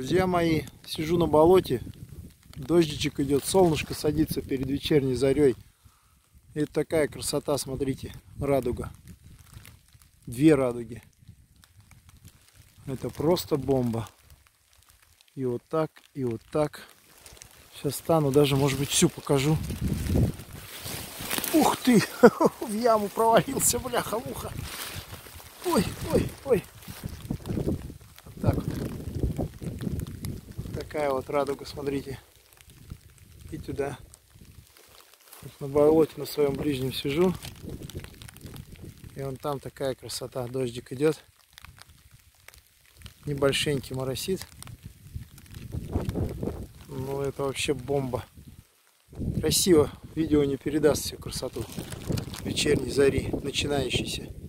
Друзья мои, сижу на болоте, дождичек идет, солнышко садится перед вечерней зарей. И это такая красота, смотрите, радуга. Две радуги. Это просто бомба. И вот так, и вот так. Сейчас стану, даже, может быть, всю покажу. Ух ты! В яму провалился, бляха-муха. Ой, ой, ой. Вот так вот. Такая вот радуга, смотрите. И туда. Вот на болоте на своем ближнем сижу. И вон там такая красота. Дождик идет. Небольшенький моросит. Ну это вообще бомба. Красиво. Видео не передаст всю красоту вечерней зари, начинающейся.